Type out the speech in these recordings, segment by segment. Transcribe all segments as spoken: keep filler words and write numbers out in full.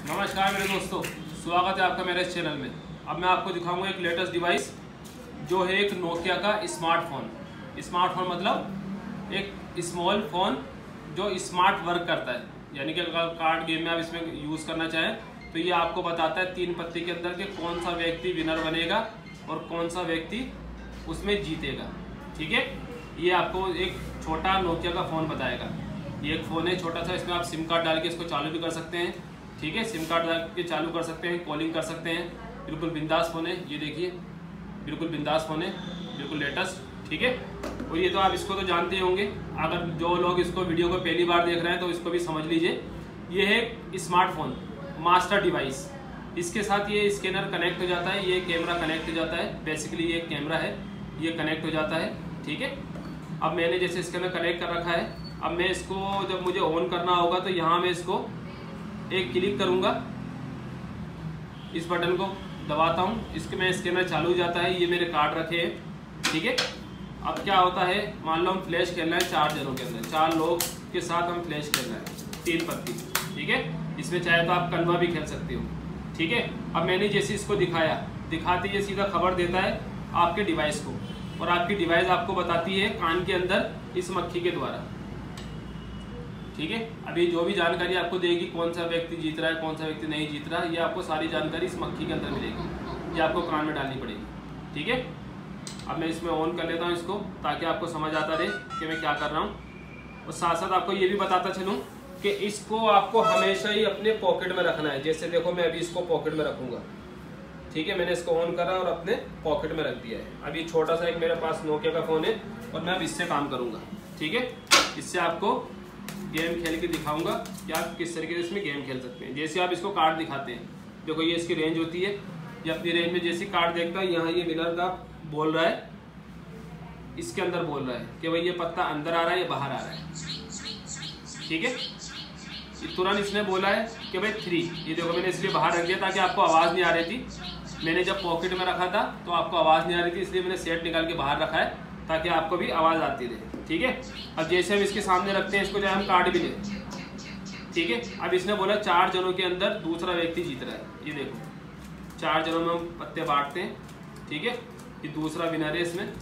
नमस्कार मेरे दोस्तों, स्वागत है आपका मेरे इस चैनल में। अब मैं आपको दिखाऊंगा एक लेटेस्ट डिवाइस जो है एक नोकिया का स्मार्टफोन। स्मार्टफोन मतलब एक स्मॉल फ़ोन जो स्मार्ट वर्क करता है, यानी कि अगर कार्ड गेम में आप इसमें यूज़ करना चाहें तो ये आपको बताता है तीन पत्ती के अंदर के कौन सा व्यक्ति विनर बनेगा और कौन सा व्यक्ति उसमें जीतेगा। ठीक है, ये आपको एक छोटा नोकिया का फ़ोन बताएगा। ये एक फ़ोन है छोटा सा, इसमें आप सिम कार्ड डाल के इसको चालू भी कर सकते हैं। ठीक है, सिम कार्ड डाल के चालू कर सकते हैं, कॉलिंग कर सकते हैं। बिल्कुल बिंदास फ़ोन है, ये देखिए बिल्कुल बिंदास फ़ोन है, बिल्कुल लेटेस्ट। ठीक है, और ये तो आप इसको तो जानते ही होंगे। अगर जो लोग इसको वीडियो को पहली बार देख रहे हैं तो इसको भी समझ लीजिए। ये है स्मार्टफोन मास्टर डिवाइस। इसके साथ ये स्कैनर कनेक्ट हो जाता है, ये कैमरा कनेक्ट हो जाता है। बेसिकली ये कैमरा है, ये कनेक्ट हो जाता है। ठीक है, अब मैंने जैसे स्कैनर कनेक्ट कर रखा है, अब मैं इसको जब मुझे ऑन करना होगा तो यहाँ मैं इसको एक क्लिक करूँगा, इस बटन को दबाता हूँ, इसके में स्कैनर चालू हो जाता है। ये मेरे कार्ड रखे हैं। ठीक है, अब क्या होता है, मान लो हम फ्लैश खेलना है चार जनों के अंदर, चार लोग के साथ हम फ्लैश खेलना है, तीन पत्ती। ठीक है, इसमें चाहे तो आप कन्वा भी खेल सकते हो। ठीक है, अब मैंने जैसे इसको दिखाया, दिखाते ये सीधा खबर देता है आपके डिवाइस को, और आपकी डिवाइस आपको बताती है कान के अंदर इस मक्खी के द्वारा। ठीक है, अभी जो भी जानकारी आपको देगी कौन सा व्यक्ति जीत रहा है कौन सा व्यक्ति नहीं जीत रहा है, ये आपको सारी जानकारी इस मक्खी के अंदर मिलेगी, ये आपको कान में डालनी पड़ेगी। ठीक है, अब मैं इसमें ऑन कर लेता हूँ इसको, ताकि आपको समझ आता रहे कि मैं क्या कर रहा हूँ। और साथ साथ आपको ये भी बताता चलूँ कि इसको आपको हमेशा ही अपने पॉकेट में रखना है। जैसे देखो मैं अभी इसको पॉकेट में रखूँगा। ठीक है, मैंने इसको ऑन करा और अपने पॉकेट में रख दिया है। अभी छोटा सा एक मेरे पास नोकिया का फ़ोन है और मैं अब इससे काम करूँगा। ठीक है, इससे आपको गेम खेल के दिखाऊंगा कि आप किस तरीके से इसमें गेम खेल सकते हैं। जैसे आप इसको कार्ड दिखाते हैं, देखो ये इसकी रेंज होती है, ये अपनी रेंज में जैसे कार्ड देखता है, यहाँ ये विनर का बोल रहा है, इसके अंदर बोल रहा है कि भाई ये पत्ता अंदर आ रहा है या बाहर आ रहा है। ठीक है, तुरंत इसने बोला है कि भाई थ्री। ये देखो मैंने इसलिए बाहर रख दिया ताकि आपको आवाज़ नहीं आ रही थी। मैंने जब पॉकेट में रखा था तो आपको आवाज़ नहीं आ रही थी, इसलिए मैंने सेट निकाल के बाहर रखा है ताकि आपको भी आवाज़ आती रहे। ठीक है, अब जैसे हम इसके सामने रखते हैं, इसको चाहे हम कार्ड भी लें। ठीक है, अब इसने बोला चार जनों के अंदर दूसरा व्यक्ति जीत रहा है। ये देखो चार जनों में हम पत्ते बांटते हैं। ठीक है, ये दूसरा विनर है इसमें।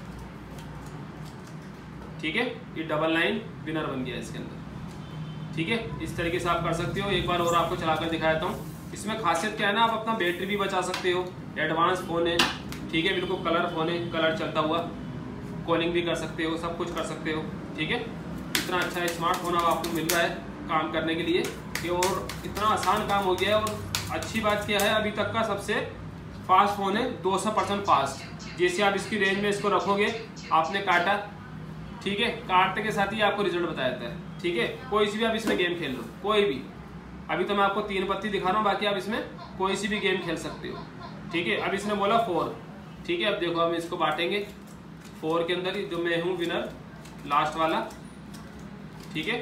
ठीक है, ये डबल लाइन विनर बन गया इसके अंदर। ठीक है, इस तरीके से आप कर सकते हो। एक बार और आपको चलाकर दिखा देता हूँ। इसमें खासियत क्या है ना, आप अपना बैटरी भी बचा सकते हो। एडवांस फ़ोन है। ठीक है, बिल्कुल कलर फ़ोन है, कलर चलता हुआ, कॉलिंग भी कर सकते हो, सब कुछ कर सकते हो। ठीक है, इतना अच्छा स्मार्टफोन अब आपको मिल रहा है काम करने के लिए कि, और इतना आसान काम हो गया है। और अच्छी बात क्या है, अभी तक का सबसे फास्ट फ़ोन है, दो सौ परसेंट फास्ट। जैसे आप इसकी रेंज में इसको रखोगे, आपने काटा, ठीक है, काटने के साथ ही आपको रिजल्ट बताया जाता है। ठीक है, कोई सी भी आप इसमें गेम खेल लो, कोई भी। अभी तो मैं आपको तीन पत्ती दिखा रहा हूँ, बाकी आप इसमें कोई सी भी गेम खेल सकते हो। ठीक है, अब इसने बोला फोर। ठीक है, अब देखो हम इसको बांटेंगे फोर के अंदर ही, जो मैं हूँ विनर लास्ट वाला। ठीक है,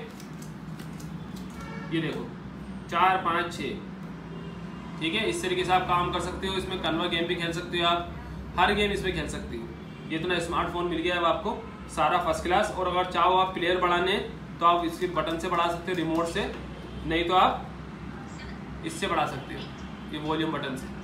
ये देखो चार पाँच छः। ठीक है, इस तरीके से आप काम कर सकते हो। इसमें कन्वा गेम भी खेल सकते हो, आप हर गेम इसमें खेल सकते हो। ये इतना स्मार्टफोन मिल गया है अब आपको, सारा फर्स्ट क्लास। और अगर चाहो आप प्लेयर बढ़ाने तो आप इसके बटन से बढ़ा सकते हो, रिमोट से, नहीं तो आप इससे बढ़ा सकते हो, ये वॉल्यूम बटन से।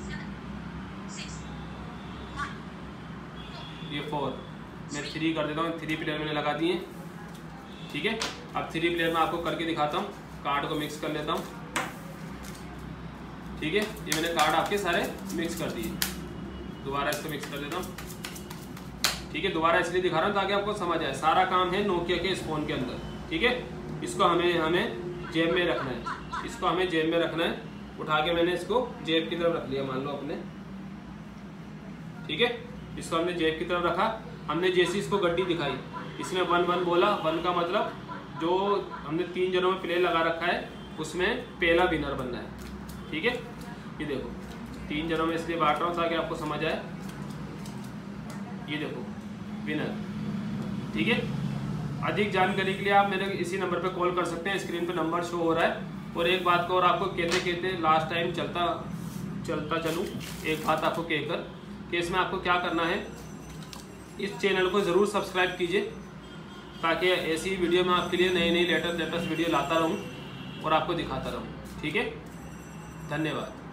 ये फोर, मैं थ्री कर देता हूँ, थ्री प्लेयर मैंने लगा दिए। ठीक है, अब थ्री प्लेयर में आपको करके दिखाता हूँ। कार्ड को मिक्स कर लेता हूँ। ठीक है, ये मैंने कार्ड आपके सारे मिक्स कर दिए। दोबारा इसको मिक्स कर देता हूँ। ठीक है, दोबारा इसलिए दिखा रहा हूँ ताकि आपको समझ आए। सारा काम है नोकिया के इस फोन के अंदर। ठीक है, इसको हमें हमें जेब में रखना है, इसको हमें जेब में रखना है। उठा के मैंने इसको जेब की तरफ रख लिया, मान लो अपने। ठीक है, इसको हमने जेब की तरफ रखा। हमने जैसी इसको गड्डी दिखाई, इसमें वन वन बोला। वन का मतलब जो हमने तीन जनों में प्ले लगा रखा है, उसमें पहला विनर बनना है। ठीक है, ये देखो तीन जनों में इसलिए बांट रहा हूँ ताकि आपको समझ आए। ये देखो विनर। ठीक है, अधिक जानकारी के लिए आप मेरे इसी नंबर पे कॉल कर सकते हैं, स्क्रीन पे नंबर शो हो रहा है। और एक बात को और आपको कहते कहते लास्ट टाइम चलता चलता चलूँ, एक बात आपको कहकर कि इसमें आपको क्या करना है, इस चैनल को ज़रूर सब्सक्राइब कीजिए, ताकि ऐसी वीडियो में आपके लिए नई नई लेटेस्ट लेटेस्ट वीडियो लाता रहूँ और आपको दिखाता रहूँ। ठीक है, धन्यवाद।